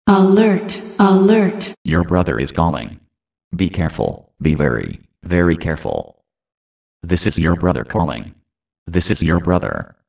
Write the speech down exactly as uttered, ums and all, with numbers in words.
Alert, alert. Your brother is calling. Be careful, be very, very careful. This is your brother calling. This is your brother.